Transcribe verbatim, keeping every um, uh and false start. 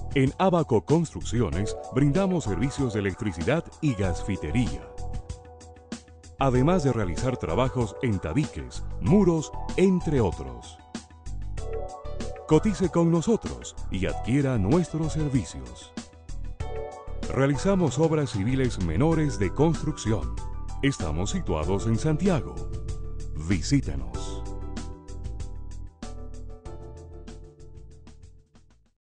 En Abaco Construcciones brindamos servicios de electricidad y gasfitería, además de realizar trabajos en tabiques, muros, entre otros. Cotice con nosotros y adquiera nuestros servicios. Realizamos obras civiles menores de construcción. Estamos situados en Santiago. Visítenos.